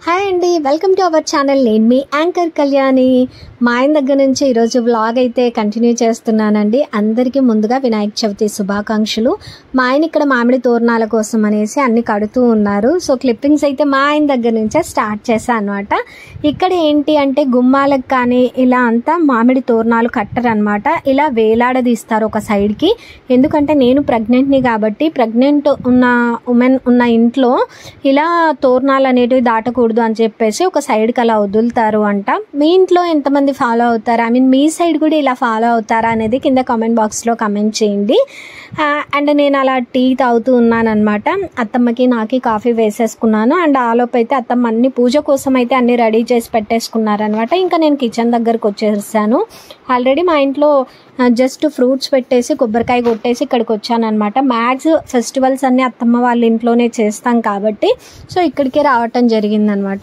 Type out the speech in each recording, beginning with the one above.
Hi అండి, welcome to our channel. నేను మీ anchor Kalyani. మా ఆయన దగ్గర నుంచి ఈరోజు వ్లాగ్ అయితే కంటిన్యూ చేస్తున్నానండి. అందరికీ ముందుగా వినాయక చవితి శుభాకాంక్షలు. మా ఆయన ఇక్కడ మామిడి తోరణాల కోసం అనేసి అన్ని కడుతూ ఉన్నారు. సో క్లిప్పింగ్స్ అయితే మా ఆయన దగ్గర నుంచే స్టార్ట్ చేశాను అనమాట. ఇక్కడ ఏంటి అంటే గుమ్మాలకు కానీ ఇలా అంతా మామిడి తోరణాలు కట్టరనమాట, ఇలా వేలాడదీస్తారు ఒక సైడ్కి. ఎందుకంటే నేను ప్రెగ్నెంట్ని కాబట్టి ప్రెగ్నెంట్ ఉన్న ఉమెన్ ఉన్న ఇంట్లో ఇలా తోరణాలు అనేటివి దాటకూడదు అని చెప్పేసి ఒక సైడ్కి అలా వదులుతారు అంట. మీ ఇంట్లో ఎంతమంది ఫాలో అవుతారా, మీ సైడ్ కూడా ఇలా ఫాలో అవుతారా అనేది కింద కామెంట్ బాక్స్లో కామెంట్ చేయండి. అండ్ నేను అలా టీ తాగుతూ ఉన్నాను అనమాట. అత్తమ్మకి నాకి కాఫీ వేసేసుకున్నాను. అండ్ ఆలోపు అయితే అత్తమ్మ అన్ని పూజ కోసం అయితే అన్ని రెడీ చేసి పెట్టేసుకున్నారనమాట. ఇంకా నేను కిచెన్ దగ్గరకు వచ్చేసాను. ఆల్రెడీ మా ఇంట్లో జస్ట్ ఫ్రూట్స్ పెట్టేసి కొబ్బరికాయ కొట్టేసి ఇక్కడికి వచ్చాను అనమాట. మ్యాక్స్ ఫెస్టివల్స్ అన్నీ అత్తమ్మ వాళ్ళ ఇంట్లోనే చేస్తాం కాబట్టి సో ఇక్కడికే రావటం జరిగిందనమాట.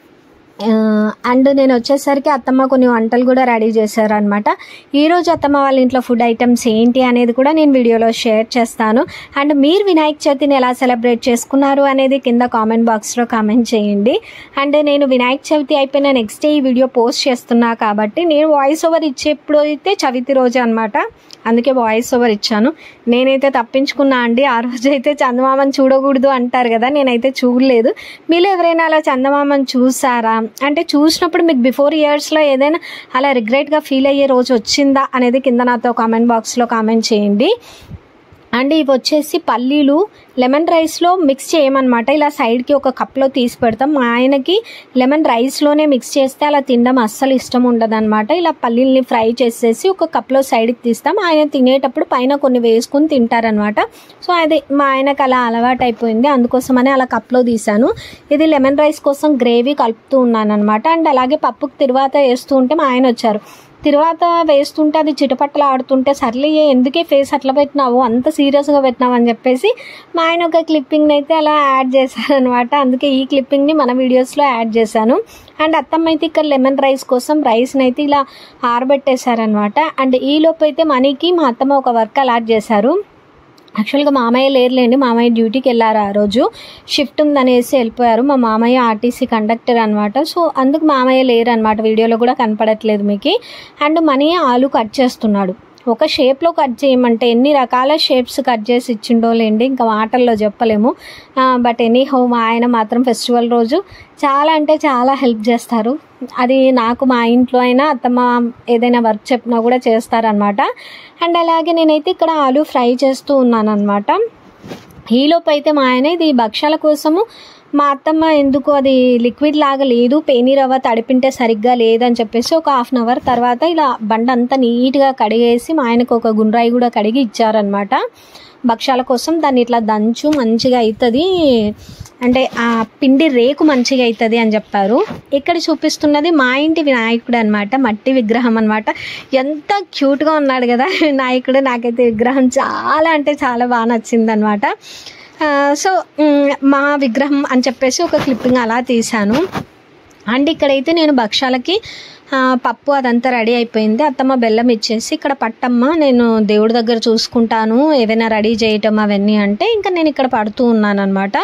అండ్ నేను వచ్చేసరికి అత్తమ్మ కొన్ని వంటలు కూడా రెడీ చేశారనమాట. ఈరోజు అత్తమ్మ వాళ్ళ ఇంట్లో ఫుడ్ ఐటమ్స్ ఏంటి అనేది కూడా నేను వీడియోలో షేర్ చేస్తాను. అండ్ మీరు వినాయక చవితిని ఎలా సెలబ్రేట్ చేసుకున్నారు అనేది కింద కామెంట్ బాక్స్లో కామెంట్ చేయండి. అండ్ నేను వినాయక చవితి అయిపోయిన నెక్స్ట్ డే ఈ వీడియో పోస్ట్ చేస్తున్నా కాబట్టి నేను వాయిస్ ఓవర్ ఇచ్చేప్పుడు అయితే చవితి రోజు అనమాట, అందుకే వాయిస్ ఓవర్ ఇచ్చాను. నేనైతే తప్పించుకున్నా అండి. ఆ రోజు అయితే చందమామని చూడకూడదు అంటారు కదా, నేనైతే చూడలేదు. మీరు ఎవరైనా అలా చందమామని చూసారా అంటే చూసినప్పుడు మీకు బిఫోర్ ఇయర్స్లో ఏదైనా అలా రిగ్రెట్గా ఫీల్ అయ్యే రోజు వచ్చిందా అనేది కింద నాతో కామెంట్ బాక్స్లో కామెంట్ చేయండి. అండ్ ఇవి వచ్చేసి పల్లీలు లెమన్ రైస్లో మిక్స్ చేయమన్నమాట. ఇలా సైడ్కి ఒక కప్లో తీసి పెడతాం. మా ఆయనకి లెమన్ రైస్లోనే మిక్స్ చేస్తే అలా తినడం అస్సలు ఇష్టం ఉండదు అనమాట. ఇలా పల్లీల్ని ఫ్రై చేసేసి ఒక కప్లో సైడ్కి తీస్తాం. ఆయన తినేటప్పుడు పైన కొన్ని వేసుకుని తింటారనమాట. సో అది మా ఆయనకు అలా అలవాటు అయిపోయింది, అందుకోసమని అలా కప్లో తీసాను. ఇది లెమన్ రైస్ కోసం గ్రేవీ కలుపుతూ ఉన్నాను అనమాట. అండ్ అలాగే పప్పుకు తిరువాత వేస్తూ ఉంటే మా ఆయన వచ్చారు. తిరువాత వేస్తుంటే అది చిటపట్టలు ఆడుతుంటే సర్లే ఎందుకే ఫేస్ అట్లా పెట్టినావు, అంత సీరియస్గా పెట్టినావు అని చెప్పేసి మా ఆయన ఒక క్లిప్పింగ్ని అయితే అలా యాడ్ చేశారనమాట. అందుకే ఈ క్లిప్పింగ్ని మన వీడియోస్లో యాడ్ చేశాను. అండ్ అత్తమ్మ అయితే ఇక్కడ లెమన్ రైస్ కోసం రైస్ని అయితే ఇలా ఆరబెట్టేశారనమాట. అండ్ ఈలోపు అయితే మనీకి మా అత్తమ్మ ఒక వర్క్ అలాట్ చేశారు. యాక్చువల్గా మామయ్య లేరులేండి, మామయ్య డ్యూటీకి వెళ్ళారు. ఆ రోజు షిఫ్ట్ ఉందనేసి వెళ్ళిపోయారు. మా మామయ్య ఆర్టీసీ కండక్టర్ అనమాట. సో అందుకు మామయ్య లేరు అనమాట, వీడియోలో కూడా కనపడట్లేదు మీకు. అండ్ మనీ ఆలు కట్ చేస్తున్నాడు. ఒక షేప్లో కట్ చేయమంటే ఎన్ని రకాల షేప్స్ కట్ చేసి ఇచ్చిండో లేండి, ఇంకా మాటల్లో చెప్పలేము. బట్ ఎనీహౌ మా ఆయన మాత్రం ఫెస్టివల్ రోజు చాలా అంటే చాలా హెల్ప్ చేస్తారు. అది నాకు మా ఇంట్లో అయినా అత్తమ్మ ఏదైనా వర్క్ చెప్పినా కూడా చేస్తారనమాట. అండ్ అలాగే నేనైతే ఇక్కడ ఆలు ఫ్రై చేస్తూ ఉన్నాను అనమాట. ఈలోపు అయితే మా ఆయన ఇది భక్షాల కోసము మా అత్తమ్మ ఎందుకు అది లిక్విడ్ లాగా లేదు, పేని రవ్వ తడిపింటే సరిగ్గా లేదని చెప్పేసి ఒక 1/2 అవర్ తర్వాత ఇలా బండ అంతా నీట్గా కడిగేసి మా ఆయనకు ఒక గుండ్రాయి కూడా కడిగి ఇచ్చారనమాట. భక్షాల కోసం దాన్ని ఇట్లా దంచు మంచిగా అవుతుంది, అంటే ఆ పిండి రేకు మంచిగా అవుతుంది అని చెప్పారు. ఇక్కడ చూపిస్తున్నది మా ఇంటి వినాయకుడు అనమాట, మట్టి విగ్రహం అనమాట. ఎంత క్యూట్గా ఉన్నాడు కదా వినాయకుడు. నాకైతే విగ్రహం చాలా అంటే చాలా బాగా నచ్చింది అనమాట. సో మా విగ్రహం అని చెప్పేసి ఒక క్లిప్పింగ్ అలా తీశాను. అండ్ ఇక్కడైతే నేను భక్షాలకి పప్పు అదంతా రెడీ అయిపోయింది. అత్తమ్మ బెల్లం ఇచ్చేసి ఇక్కడ పట్టమ్మ నేను దేవుడి దగ్గర చూసుకుంటాను ఏవైనా రెడీ చేయటం అవన్నీ అంటే ఇంకా నేను ఇక్కడ పడుతూ ఉన్నాను అనమాట.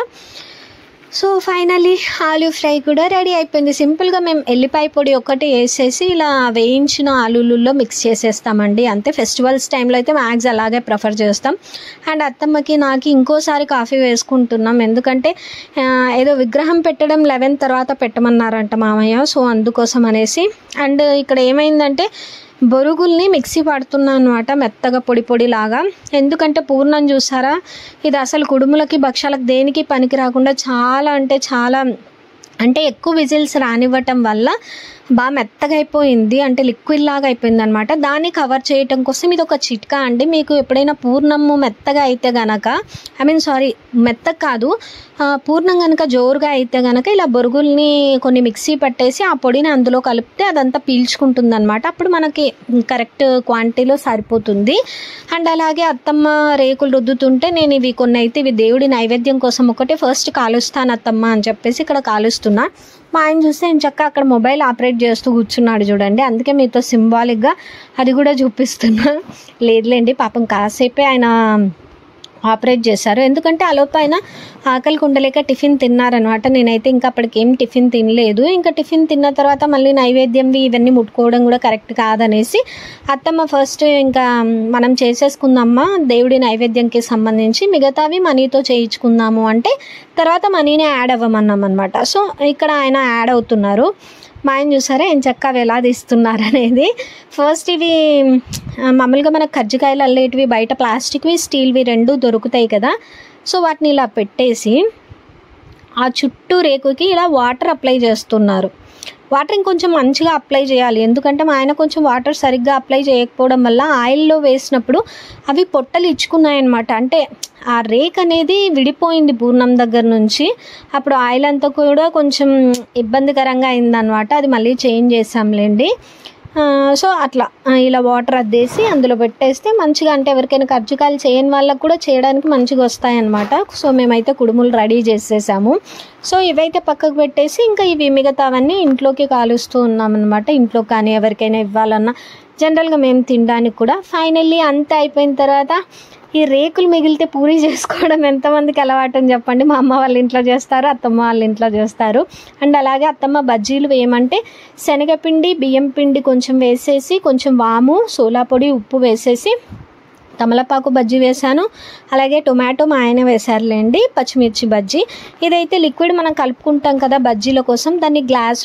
సో ఫైనల్లీ ఆలూ ఫ్రై కూడా రెడీ అయిపోయింది. సింపుల్గా మేము ఎల్లిపాయ పొడి ఒకటి వేసేసి ఇలా వేయించిన ఆలూలలో మిక్స్ చేసేస్తామండి, అంతే. ఫెస్టివల్స్ టైంలో అయితే మ్యాక్స్ అలాగే ప్రిఫర్ చేస్తాం. అండ్ అత్తమ్మకి నాకు ఇంకోసారి కాఫీ వేసుకుంటున్నాం, ఎందుకంటే ఏదో విగ్రహం పెట్టడం 11 తర్వాత పెట్టమన్నారంట మామయ్య, సో అందుకోసం అనేసి. అండ్ ఇక్కడ ఏమైందంటే బొరుగుల్ని మిక్సీ పడుతున్నాను అనమాట, మెత్తగా పొడి పొడిలాగా. ఎందుకంటే పూర్ణం చూసారా, ఇది అసలు కుడుములకి భక్షాలకు దేనికి పనికి రాకుండా చాలా అంటే చాలా అంటే ఎక్కువ విజిల్స్ రానివ్వటం వల్ల బాగా మెత్తగా అయిపోయింది, అంటే లిక్విడ్ లాగా అయిపోయింది అనమాట. దాన్ని కవర్ చేయటం కోసం ఇది ఒక చిట్కా అండి. మీకు ఎప్పుడైనా పూర్ణము మెత్తగా అయితే గనక మెత్తగా కాదు, పూర్ణం కనుక జోరుగా అయితే గనక ఇలా బొరుగుల్ని కొన్ని మిక్సీ పట్టేసి ఆ పొడిని అందులో కలిపితే అదంతా పీల్చుకుంటుంది అనమాట. అప్పుడు మనకి కరెక్ట్ క్వాంటిటీలో సరిపోతుంది. అండ్ అలాగే అత్తమ్మ రేకులు రుద్దుతుంటే నేను ఇవి కొన్ని అయితే ఇవి దేవుడి నైవేద్యం కోసం ఒకటి ఫస్ట్ కాలుస్తాను అత్తమ్మ అని చెప్పేసి ఇక్కడ కాలుస్తున్నా. మా ఆయన చూస్తే నేను చక్కగా అక్కడ మొబైల్ ఆపరేట్ చేస్తూ కూర్చున్నాడు చూడండి, అందుకే మీతో సింబాలిక్గా అది కూడా చూపిస్తున్నా. లేదులేండి పాపం కాసేపే ఆయన ఆపరేట్ చేశారు. ఎందుకంటే ఆలోపైన ఆకలికి ఉండలేక టిఫిన్ తిన్నారనమాట. నేనైతే ఇంకా అప్పటికేం టిఫిన్ తినలేదు. ఇంకా టిఫిన్ తిన్న తర్వాత మళ్ళీ నైవేద్యంవి ఇవన్నీ ముట్టుకోవడం కూడా కరెక్ట్ కాదనేసి అత్తమ్మ ఫస్ట్ ఇంకా మనం చేసేసుకుందామా దేవుడి నైవేద్యంకి సంబంధించి, మిగతావి మనీతో చేయించుకుందాము అంటే తర్వాత మనీనే యాడ్ అవ్వమన్నాం అనమాట. సో ఇక్కడ ఆయన యాడ్ అవుతున్నారు. మా ఆయన చూసారా ఏం చక్క అవి ఎలా తీస్తున్నారు అనేది. ఫస్ట్ ఇవి మామూలుగా మనకు కజ్జికాయలు అల్లేటివి బయట ప్లాస్టిక్వి స్టీల్వి 2 దొరుకుతాయి కదా. సో వాటిని ఇలా పెట్టేసి ఆ చుట్టూ రేకుకి ఇలా వాటర్ అప్లై చేస్తున్నారు. వాటర్ ఇంకొంచెం మంచిగా అప్లై చేయాలి, ఎందుకంటే మా ఆయన కొంచెం వాటర్ సరిగ్గా అప్లై చేయకపోవడం వల్ల ఆయిల్లో వేసినప్పుడు అవి పొట్టలు ఇచ్చుకున్నాయన్నమాట. అంటే ఆ రేక్ అనేది విడిపోయింది పూర్ణం దగ్గర నుంచి. అప్పుడు ఆయిల్ అంతా కూడా కొంచెం ఇబ్బందికరంగా అయిందనమాట. అది మళ్ళీ చేంజ్ చేసాంలేండి. సో అట్లా ఇలా వాటర్ అద్దేసి అందులో పెట్టేస్తే మంచిగా, అంటే ఎవరికైనా కజ్జికాయలు చేయని వాళ్ళకు కూడా చేయడానికి మంచిగా వస్తాయన్నమాట. సో మేమైతే కుడుములు రెడీ చేసేసాము. సో ఇవైతే పక్కకు పెట్టేసి ఇంకా ఇవి మిగతావన్నీ ఇంట్లోకి కాలుస్తూ ఉన్నామన్నమాట. ఇంట్లో కానీ ఎవరికైనా ఇవ్వాలన్నా జనరల్గా మేము తినడానికి కూడా. ఫైనల్లీ అంతా అయిపోయిన తర్వాత ఈ రేకులు మిగిలితే పూరీ చేసుకోవడం ఎంతమందికి అలవాటు అని చెప్పండి. మా అమ్మ వాళ్ళ ఇంట్లో చేస్తారు, అత్తమ్మ వాళ్ళ ఇంట్లో చేస్తారు. అండ్ అలాగే అత్తమ్మ బజ్జీలు వేయమంటే శనగపిండి, బియ్యం పిండి కొంచెం వేసేసి, కొంచెం వాము, సోలా పొడి, ఉప్పు వేసేసి తమలపాకు బజ్జీ వేశాను. అలాగే టొమాటో మా ఆయన వేశారులేండి, పచ్చిమిర్చి బజ్జీ. ఇదైతే లిక్విడ్ మనం కలుపుకుంటాం కదా బజ్జీల కోసం, దాన్ని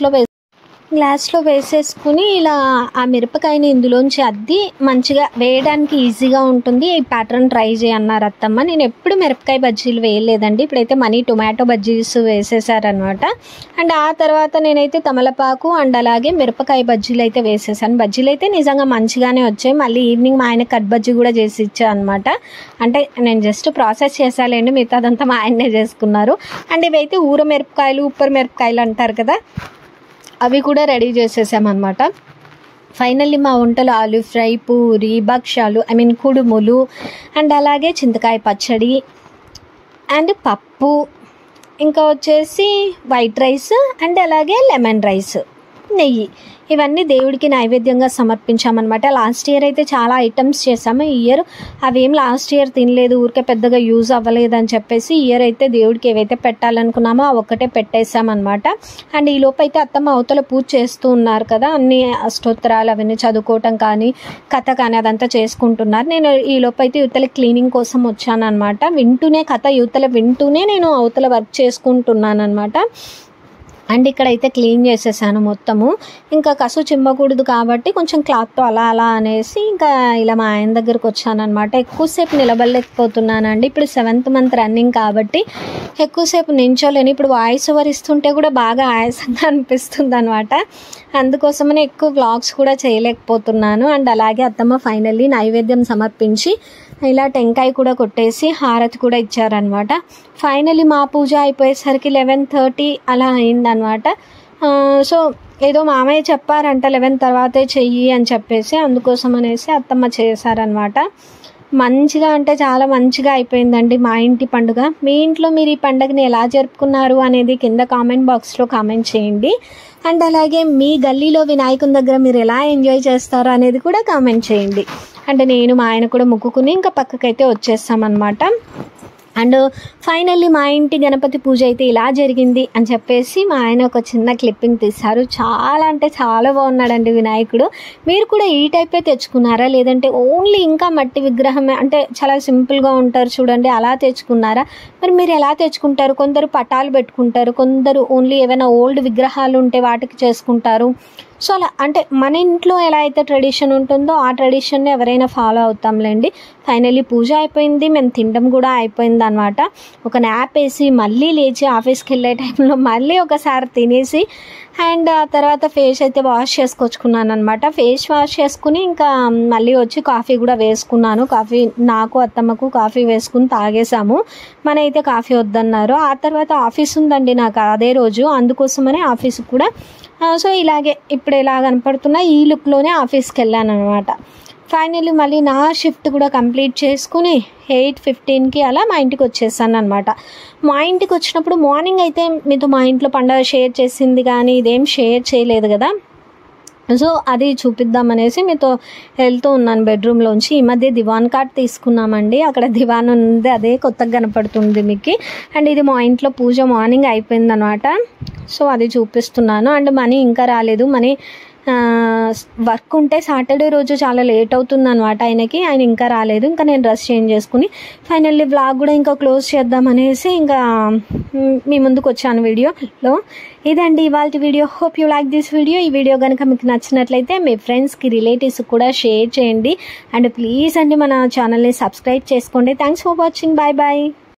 గ్లాస్లో వేసేసుకుని ఇలా ఆ మిరపకాయని ఇందులోంచి అద్ది మంచిగా వేయడానికి ఈజీగా ఉంటుంది. ఈ ప్యాటర్న్ ట్రై చేయన్నారు అత్తమ్మ. నేను ఎప్పుడు మిరపకాయ బజ్జీలు వేయలేదండి. ఇప్పుడైతే మనీ టొమాటో బజ్జీస్ వేసేసారనమాట. అండ్ ఆ తర్వాత నేనైతే తమలపాకు అండ్ అలాగే మిరపకాయ బజ్జీలు అయితే వేసేసాను. బజ్జీలు అయితే నిజంగా మంచిగానే వచ్చాయి. మళ్ళీ ఈవినింగ్ మా ఆయన కట్ బజ్జీ కూడా చేసి ఇచ్చా అనమాట. అంటే నేను జస్ట్ ప్రాసెస్ చేసాలేండి, మిగతాదంతా మా ఆయనే చేసుకున్నారు. అండ్ ఇవైతే ఊర మిరపకాయలు, ఉప్పర్ మిరపకాయలు అంటారు కదా, అవి కూడా రెడీ చేసేసామన్నమాట. ఫైనల్లీ మా వంటలు ఆలు ఫ్రై, పూరి, భక్షాలు, కుడుములు అండ్ అలాగే చింతకాయ పచ్చడి అండ్ పప్పు, ఇంకా వచ్చేసి వైట్ రైస్ అండ్ అలాగే లెమన్ రైస్, నెయ్యి, ఇవన్నీ దేవుడికి నైవేద్యంగా సమర్పించామన్నమాట. లాస్ట్ ఇయర్ అయితే చాలా ఐటమ్స్ చేసాము. ఈ ఇయర్ అవేం లాస్ట్ ఇయర్ తినలేదు, ఊరికే పెద్దగా యూజ్ అవ్వలేదు అని చెప్పేసి ఈ ఇయర్ అయితే దేవుడికి ఏవైతే పెట్టాలనుకున్నామో ఆ ఒక్కటే పెట్టేసామన్నమాట. అండ్ ఈ లోపు అయితే అత్తమ్మ అవతల పూజ చేస్తూ ఉన్నారు కదా, అన్ని అష్టోత్తరాలు అవన్నీ చదువుకోవటం కానీ కథ కానీ అదంతా చేసుకుంటున్నారు. నేను ఈ లోపు అయితే యువతల క్లీనింగ్ కోసం వచ్చాను అనమాట. యువతల వింటూనే నేను అవతల వర్క్ చేసుకుంటున్నాను అనమాట. అండ్ ఇక్కడైతే క్లీన్ చేసేసాను మొత్తము. ఇంకా కసు చిమ్మకూడదు కాబట్టి కొంచెం క్లాత్తో అలా అలా అనేసి ఇంకా ఇలా మా ఆయన దగ్గరకు వచ్చానమాట. ఎక్కువసేపు నిలబడలేకపోతున్నానండి. ఇప్పుడు 7th month రన్నింగ్ కాబట్టి ఎక్కువసేపు నించోలేను. ఇప్పుడు వాయిస్ ఓవర్ ఇస్తుంటే కూడా బాగా ఆయాసంగా అనిపిస్తుంది అనమాట. అందుకోసమనే ఎక్కువ వ్లాగ్స్ కూడా చేయలేకపోతున్నాను. అండ్ అలాగే అత్తమ్మ ఫైనల్లీ నైవేద్యం సమర్పించి ఇలా టెంకాయ కూడా కొట్టేసి హారతి కూడా ఇచ్చారనమాట. ఫైనల్లీ మా పూజ అయిపోయేసరికి 11:30 అలా అయిందనమాట. సో ఏదో మామయ్య చెప్పారంట 11 తర్వాతే చెయ్యి అని చెప్పేసి, అందుకోసం అనేసి అత్తమ్మ చేశారనమాట. మంచిగా అంటే చాలా మంచిగా అయిపోయిందండి మా ఇంటి పండుగ. మీ ఇంట్లో మీరు ఈ పండుగని ఎలా జరుపుకున్నారు అనేది కింద కామెంట్ బాక్స్లో కామెంట్ చేయండి. అండ్ అలాగే మీ గల్లీలో వినాయకుని దగ్గర మీరు ఎలా ఎంజాయ్ చేస్తారో అనేది కూడా కామెంట్ చేయండి. అంటే నేను మా ఆయన కూడా మొక్కుకుని ఇంకా పక్కకైతే వచ్చేస్తామన్నమాట. అండ్ ఫైనల్లీ మా ఇంటి గణపతి పూజ అయితే ఇలా జరిగింది అని చెప్పేసి మా ఆయన ఒక చిన్న క్లిప్పింగ్ తీశారు. చాలా అంటే చాలా బాగున్నాడండి వినాయకుడు. మీరు కూడా ఈ టైపే తెచ్చుకున్నారా, లేదంటే ఓన్లీ ఇంకా మట్టి విగ్రహమే అంటే చాలా సింపుల్గా ఉంటారు చూడండి అలా తెచ్చుకున్నారా? మరి మీరు ఎలా తెచ్చుకుంటారు? కొందరు పటాలు పెట్టుకుంటారు, కొందరు ఓన్లీ ఏమైనా ఓల్డ్ విగ్రహాలు ఉంటే వాటికి చేసుకుంటారు. సో అలా అంటే మన ఇంట్లో ఎలా అయితే ట్రెడిషన్ ఉంటుందో ఆ ట్రెడిషన్ని ఎవరైనా ఫాలో అవుతాంలేండి. ఫైనల్లీ పూజ అయిపోయింది, మేము తినడం కూడా అయిపోయింది అనమాట. ఒక న్యాప్ వేసి మళ్ళీ లేచి ఆఫీస్కి వెళ్ళే టైంలో మళ్ళీ ఒకసారి తినేసి అండ్ ఆ తర్వాత ఫేస్ అయితే వాష్ చేసుకొచ్చుకున్నాను అనమాట. ఫేస్ వాష్ చేసుకుని ఇంకా మళ్ళీ వచ్చి కాఫీ కూడా వేసుకున్నాను. కాఫీ నాకు అత్తమ్మకు కాఫీ వేసుకుని తాగేసాము. మన అయితే కాఫీ వద్దన్నారు. ఆ తర్వాత ఆఫీస్ ఉందండి నాకు అదే రోజు, అందుకోసమనే ఆఫీస్కి కూడా సో ఇలాగే ఇప్పుడు ఎలా కనపడుతున్నా ఈ లుక్లోనే ఆఫీస్కి వెళ్ళాను అనమాట. ఫైనల్లీ మళ్ళీ నా షిఫ్ట్ కూడా కంప్లీట్ చేసుకుని 8:15కి అలా మా ఇంటికి వచ్చేసాను అనమాట. మా ఇంటికి వచ్చినప్పుడు మార్నింగ్ అయితే మీతో మా ఇంట్లో పండుగ షేర్ చేసింది కానీ ఇదేం షేర్ చేయలేదు కదా. సో అది చూపిద్దామనేసి మీతో వెళ్తూ ఉన్నాను బెడ్రూమ్లోంచి. ఈ మధ్య దివాన్ కాట్ తీసుకున్నామండి, అక్కడ దివాన్ ఉంది, అదే కొత్తగా కనపడుతుంది మీకు. అండ్ ఇది మా ఇంట్లో పూజ మార్నింగ్ అయిపోయింది అనమాట. సో అది చూపిస్తున్నాను. అండ్ మనీ ఇంకా రాలేదు. మనీ వర్క్ ఉంటే సాటర్డే రోజు చాలా లేట్ అవుతుంది అనమాట ఆయన ఇంకా రాలేదు. ఇంకా నేను డ్రెస్ చేంజ్ చేసుకుని ఫైనల్లీ వ్లాగ్ కూడా ఇంకా క్లోజ్ చేద్దామనేసి ఇంకా మీ ముందుకు వచ్చాను వీడియోలో. ఇదండి ఇవాళ video. Hope you like this video. ఈ వీడియో కనుక మీకు నచ్చినట్లయితే మీ ఫ్రెండ్స్కి, రిలేటివ్స్కి కూడా షేర్ చేయండి. అండ్ ప్లీజ్ అండి మన ఛానల్ని సబ్స్క్రైబ్ చేసుకోండి. Thanks for watching. Bye bye.